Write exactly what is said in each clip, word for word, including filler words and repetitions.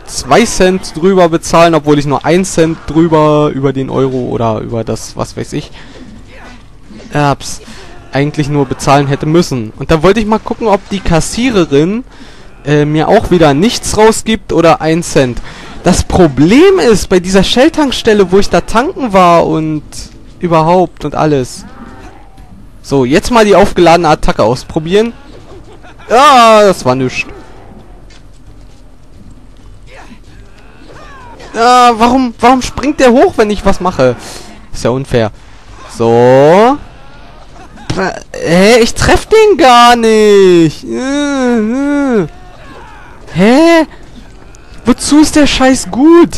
zwei Cent drüber bezahlen, obwohl ich nur ein Cent drüber über den Euro oder über das, was weiß ich, Erbs, eigentlich nur bezahlen hätte müssen. Und da wollte ich mal gucken, ob die Kassiererin äh, mir auch wieder nichts rausgibt oder ein Cent. Das Problem ist, bei dieser Shell-Tankstelle, wo ich da tanken war und überhaupt und alles. So, jetzt mal die aufgeladene Attacke ausprobieren. Ja, das war nichts. Ja, warum, warum springt der hoch, wenn ich was mache? Ist ja unfair. So. Hä, ich treff den gar nicht. Hä? Wozu ist der Scheiß gut?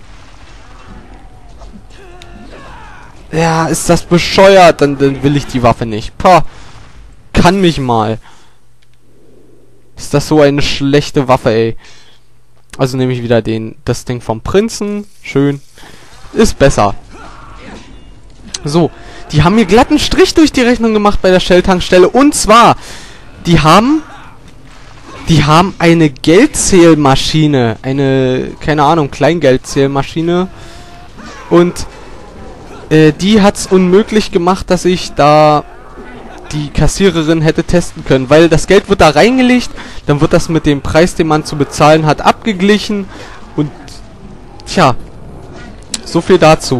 Ja, ist das bescheuert? Dann, dann will ich die Waffe nicht. Pah. Kann mich mal. Ist das so eine schlechte Waffe, ey. Also nehme ich wieder den, das Ding vom Prinzen. Schön. Ist besser. So. Die haben mir glatten Strich durch die Rechnung gemacht bei der Shell-Tankstelle. Und zwar, die haben... Die haben eine Geldzählmaschine. Eine, keine Ahnung, Kleingeldzählmaschine. Und äh, die hat's unmöglich gemacht, dass ich da die Kassiererin hätte testen können. Weil das Geld wird da reingelegt, dann wird das mit dem Preis, den man zu bezahlen hat, abgeglichen. Und, tja, so viel dazu.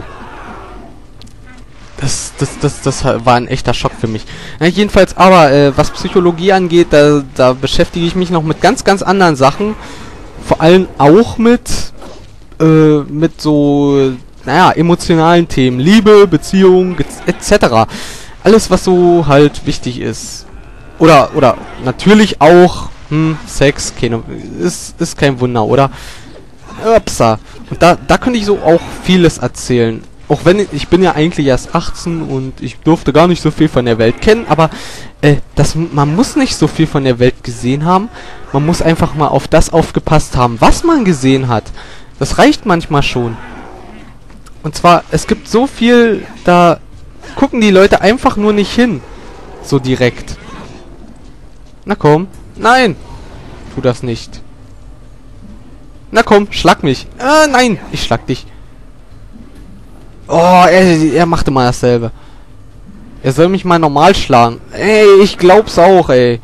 Das, das, das, das war ein echter Schock für mich. Ja, jedenfalls aber, äh, was Psychologie angeht, da, da beschäftige ich mich noch mit ganz, ganz anderen Sachen. Vor allem auch mit, äh, mit so, naja, emotionalen Themen. Liebe, Beziehung, et cetera. Alles, was so halt wichtig ist. Oder, oder, natürlich auch, hm, Sex, keine, ist, ist kein Wunder, oder? Upsa. Und da, da könnte ich so auch vieles erzählen. Auch wenn, ich, ich bin ja eigentlich erst achtzehn und ich durfte gar nicht so viel von der Welt kennen, aber äh, das, man muss nicht so viel von der Welt gesehen haben. Man muss einfach mal auf das aufgepasst haben, was man gesehen hat. Das reicht manchmal schon. Und zwar, es gibt so viel, da gucken die Leute einfach nur nicht hin. So direkt. Na komm. Nein. Tu das nicht. Na komm, schlag mich. Äh, nein, ich schlag dich. Oh, er, er machte mal dasselbe. Er soll mich mal normal schlagen. Ey, ich glaub's auch, ey.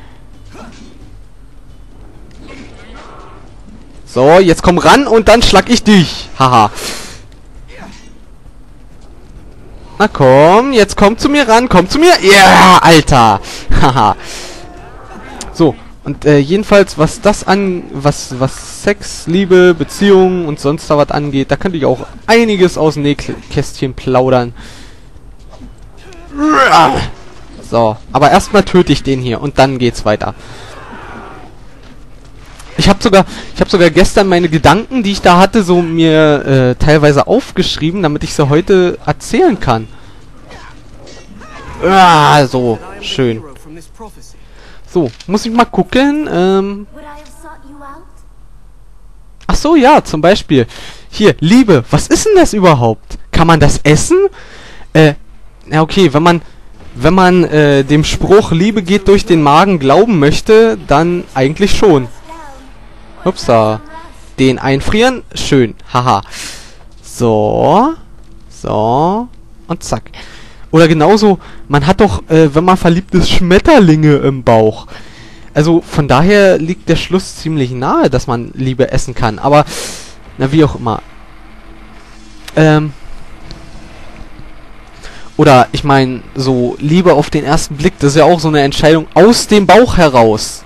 So, jetzt komm ran und dann schlag ich dich. Haha. Na komm, jetzt komm zu mir ran, komm zu mir. Ja, yeah, Alter. Haha. So, und äh, jedenfalls, was das an, was, was Sex, Liebe, Beziehungen und sonst da was angeht, da könnte ich auch einiges aus dem Nähkästchen plaudern. So, aber erstmal töte ich den hier und dann geht's weiter. Ich habe sogar, ich habe sogar gestern meine Gedanken, die ich da hatte, so mir äh, teilweise aufgeschrieben, damit ich sie heute erzählen kann. Ah, so, schön. So, muss ich mal gucken. Ähm Ach so, ja, zum Beispiel. Hier, Liebe. Was ist denn das überhaupt? Kann man das essen? Äh, ja, okay, wenn man, wenn man äh, dem Spruch Liebe geht durch den Magen glauben möchte, dann eigentlich schon. Upsa. Den einfrieren? Schön. Haha. So. So. Und zack. Oder genauso, man hat doch, äh, wenn man verliebt ist, Schmetterlinge im Bauch. Also von daher liegt der Schluss ziemlich nahe, dass man Liebe essen kann. Aber, na wie auch immer. Ähm. Oder, ich meine, so Liebe auf den ersten Blick, das ist ja auch so eine Entscheidung aus dem Bauch heraus.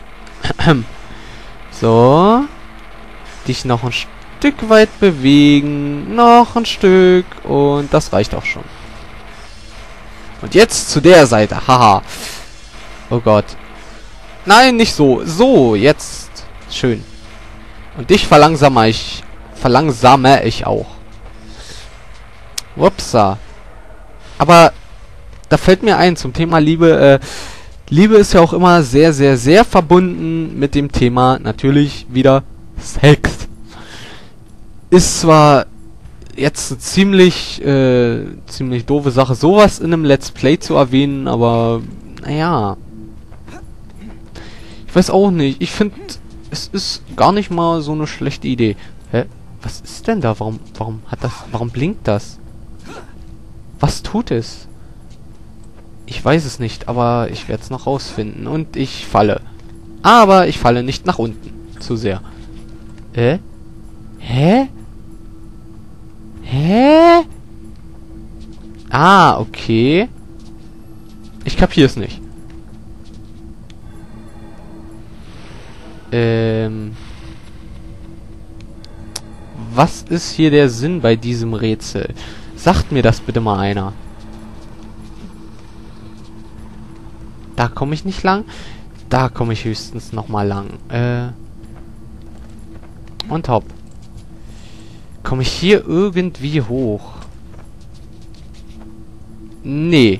So. Dich noch ein Stück weit bewegen. Noch ein Stück. Und das reicht auch schon. Und jetzt zu der Seite. Haha. Oh Gott. Nein, nicht so. So, jetzt. Schön. Und dich verlangsame ich. Verlangsame ich auch. Upsa. Aber da fällt mir ein zum Thema Liebe. Äh, Liebe ist ja auch immer sehr, sehr, sehr verbunden mit dem Thema natürlich wieder Sex. Ist zwar jetzt eine ziemlich, äh, ziemlich doofe Sache, sowas in einem Let's Play zu erwähnen, aber naja. Ich weiß auch nicht. Ich finde, es ist gar nicht mal so eine schlechte Idee. Hä? Was ist denn da? Warum, warum hat das, warum blinkt das? Was tut es? Ich weiß es nicht, aber ich werde es noch rausfinden. Und ich falle. Aber ich falle nicht nach unten. Zu sehr. Äh? Hä? Hä? Ah, okay. Ich kapier's nicht. Ähm... Was ist hier der Sinn bei diesem Rätsel? Sagt mir das bitte mal einer. Da komme ich nicht lang. Da komme ich höchstens nochmal lang. Äh. Und hopp. Komme ich hier irgendwie hoch? Nee.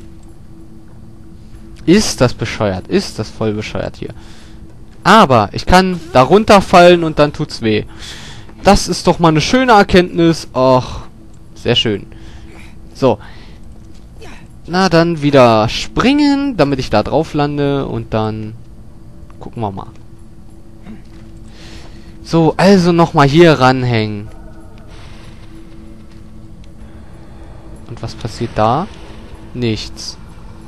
Ist das bescheuert? Ist das voll bescheuert hier? Aber ich kann da runterfallen und dann tut's weh. Das ist doch mal eine schöne Erkenntnis. Och, sehr schön. So. Na, dann wieder springen, damit ich da drauf lande. Und dann gucken wir mal. So, also nochmal hier ranhängen. Und was passiert da? Nichts.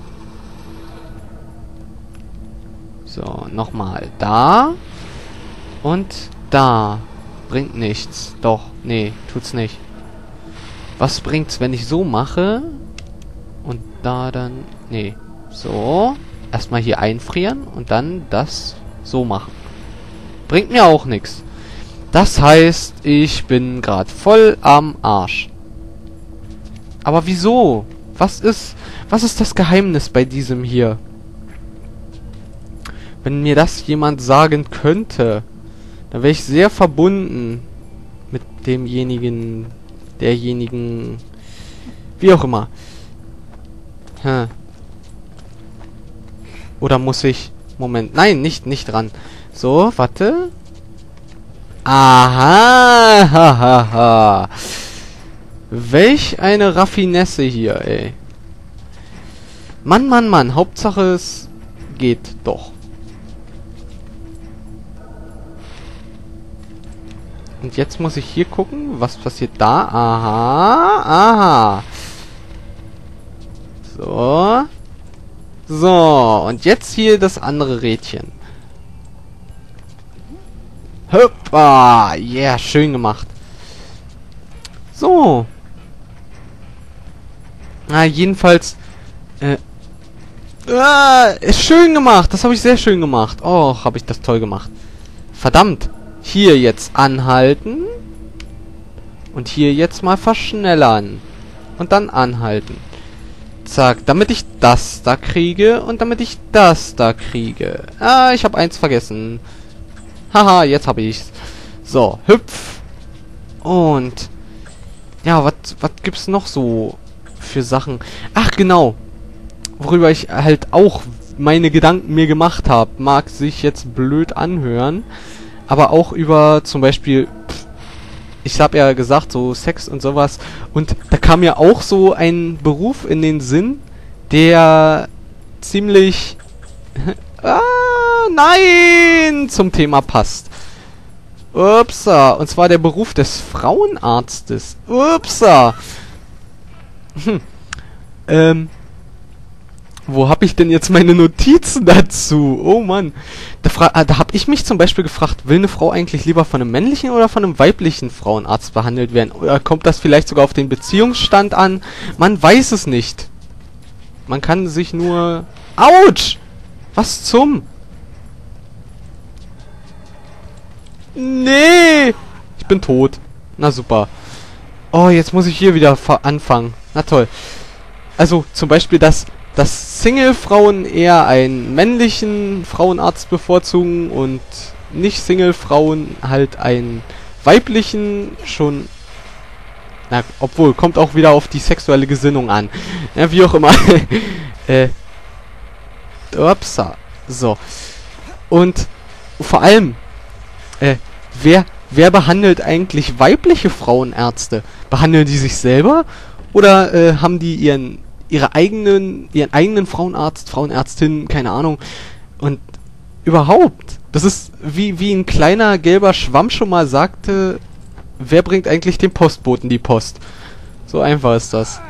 So, nochmal da. Und da. Bringt nichts. Doch, nee, tut's nicht. Was bringt's, wenn ich so mache? Und da dann... Nee. So. Erstmal hier einfrieren und dann das so machen. Bringt mir auch nichts. Das heißt, ich bin gerade voll am Arsch. Aber wieso? Was ist... Was ist das Geheimnis bei diesem hier? Wenn mir das jemand sagen könnte... Da wäre ich sehr verbunden mit demjenigen, derjenigen, wie auch immer. Hm. Oder muss ich... Moment, nein, nicht, nicht dran. So, warte. Aha, hahaha. Welch eine Raffinesse hier, ey. Mann, Mann, Mann, Hauptsache es geht doch. Und jetzt muss ich hier gucken, was passiert da. Aha, aha. So. So, und jetzt hier das andere Rädchen. Hoppa, yeah, schön gemacht. So. Na, jedenfalls, äh, ah, ist schön gemacht. Das habe ich sehr schön gemacht. Och, habe ich das toll gemacht. Verdammt. Hier jetzt anhalten. Und hier jetzt mal verschnellern. Und dann anhalten. Zack, damit ich das da kriege. Und damit ich das da kriege. Ah, ich habe eins vergessen. Haha, jetzt habe ich's. So, hüpf. Und... Ja, was was gibt's noch so für Sachen? Ach, genau. Worüber ich halt auch meine Gedanken mir gemacht habe. Mag sich jetzt blöd anhören. Aber auch über zum Beispiel, pff, ich habe ja gesagt, so Sex und sowas. Und da kam mir auch so ein Beruf in den Sinn, der ziemlich, ah, nein, zum Thema passt. Upsa. Und zwar der Beruf des Frauenarztes. Upsa. Hm. Ähm. Wo habe ich denn jetzt meine Notizen dazu? Oh Mann. Da, fra da habe ich mich zum Beispiel gefragt, will eine Frau eigentlich lieber von einem männlichen oder von einem weiblichen Frauenarzt behandelt werden? Oder kommt das vielleicht sogar auf den Beziehungsstand an? Man weiß es nicht. Man kann sich nur... Autsch! Was zum... Nee! Ich bin tot. Na super. Oh, jetzt muss ich hier wieder anfangen. Na toll. Also, zum Beispiel das... dass Single-Frauen eher einen männlichen Frauenarzt bevorzugen und nicht-Single-Frauen halt einen weiblichen schon... Na, obwohl, kommt auch wieder auf die sexuelle Gesinnung an. Ja, wie auch immer. äh... Upsa. So. Und vor allem, äh, wer, wer behandelt eigentlich weibliche Frauenärzte? Behandeln die sich selber? Oder äh, haben die ihren... ihre eigenen, ihren eigenen Frauenarzt, Frauenärztin, keine Ahnung. Und überhaupt, das ist wie, wie ein kleiner gelber Schwamm schon mal sagte, wer bringt eigentlich dem Postboten die Post? So einfach ist das.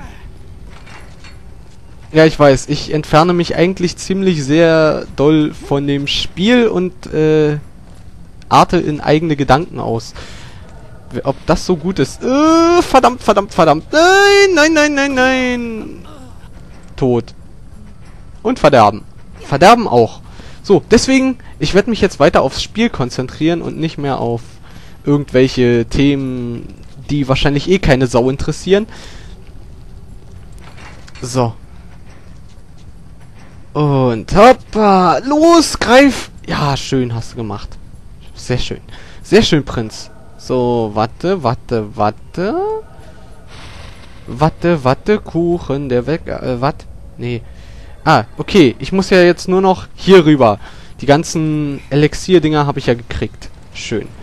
Ja, ich weiß, ich entferne mich eigentlich ziemlich sehr doll von dem Spiel und äh, arte in eigene Gedanken aus. Ob das so gut ist? Äh, verdammt, verdammt, verdammt. Nein, nein, nein, nein, nein. Tod. Und Verderben. Verderben auch. So, deswegen, ich werde mich jetzt weiter aufs Spiel konzentrieren und nicht mehr auf irgendwelche Themen, die wahrscheinlich eh keine Sau interessieren. So. Und hoppa, los, greif. Ja, schön hast du gemacht. Sehr schön. Sehr schön, Prinz. So, warte, warte, warte. Warte, warte, Kuchen, der weg... Äh, wat? Nee. Ah, okay. Ich muss ja jetzt nur noch hier rüber. Die ganzen Elixier-Dinger habe ich ja gekriegt. Schön.